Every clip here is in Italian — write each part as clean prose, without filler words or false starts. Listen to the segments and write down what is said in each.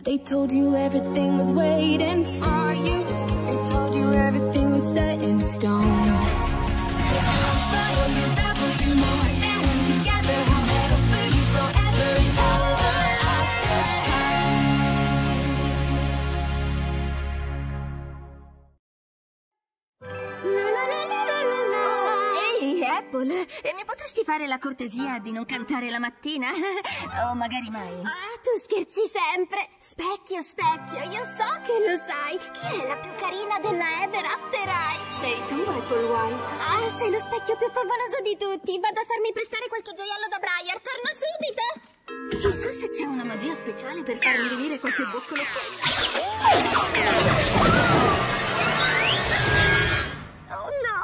They told you everything was waiting for you. They told you everything was set in stone. So you rebel, you more than one together. However you go ever and over Ehi, Apple, mi potresti fare la cortesia di non cantare la mattina? O magari mai? Tu scherzi sempre. Specchio, specchio, io so che lo sai. Chi è la più carina della Ever After Eye? Sei tu, Apple White. Sei lo specchio più favoloso di tutti. Vado a farmi prestare qualche gioiello da Briar. Torno subito. Chissà se c'è una magia speciale per farmi venire qualche boccolo. Oh no!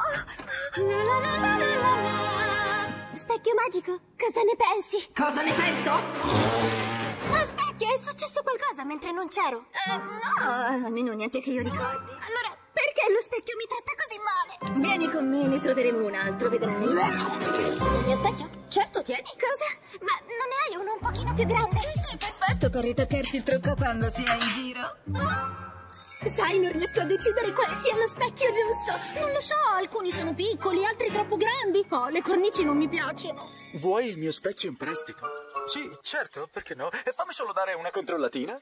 Specchio magico, cosa ne pensi? Cosa ne penso? Ma specchio, è successo qualcosa mentre non c'ero? No, almeno niente che io ricordi. Allora, perché lo specchio mi tratta così male? Vieni con me, ne troveremo un altro, vedrai. Il mio specchio? Certo, tieni. Cosa? Ma non ne hai uno un pochino più grande? Questo è perfetto per ritoccarsi il trucco quando si è in giro. Sai, non riesco a decidere quale sia lo specchio giusto. Non lo so, alcuni sono piccoli, altri troppo grandi. Oh, le cornici non mi piacciono. Vuoi il mio specchio in prestito? Sì, certo, perché no? E fammi solo dare una controllatina.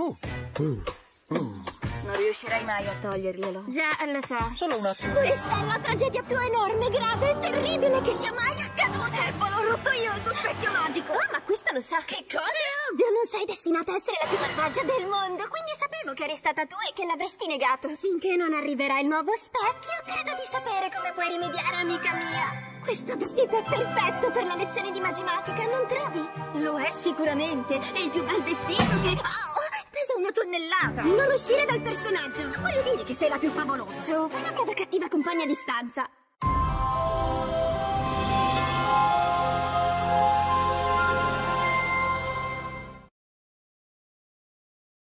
Non riuscirai mai a toglierglielo. Già, lo so. Solo un attimo. Questa è la tragedia più enorme, grave e terribile che sia mai accaduta. L'ho rotto io il tuo specchio magico. Ma questa lo sa. Che cosa? È ovvio, non sei destinata a essere la più malvagia del mondo. Quindi sapevo che eri stata tu e che l'avresti negato. Finché non arriverà il nuovo specchio, credo di sapere come puoi rimediare, amica mia. Questo vestito è perfetto per la lezione di magimatica, non trovi? Lo è sicuramente. È il più bel vestito che... pesa 1 tonnellata. Non uscire dal personaggio. Voglio dire che sei la più favolosa. Su, fai una brava cattiva compagna di stanza.